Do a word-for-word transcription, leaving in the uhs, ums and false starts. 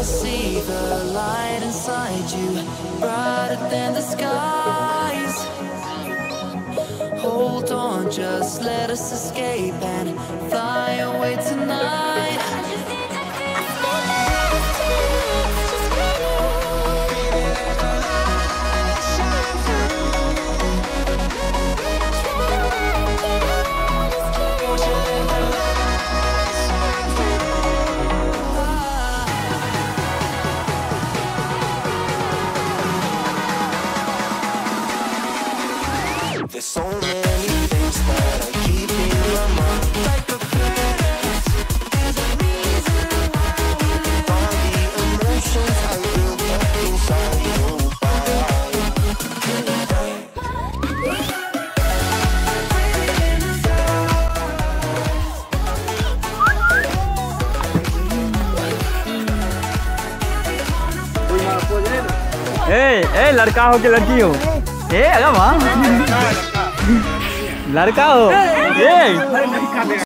see the light inside you, brighter than the skies. Hold on, just let us escape and fly away tonight. There's so many things that I keep in my mind, like a past. There's a reason why all the emotions I built up inside you. ए ए लड़का हो के लड़की हो? ए अरे वाह लड़का हो ए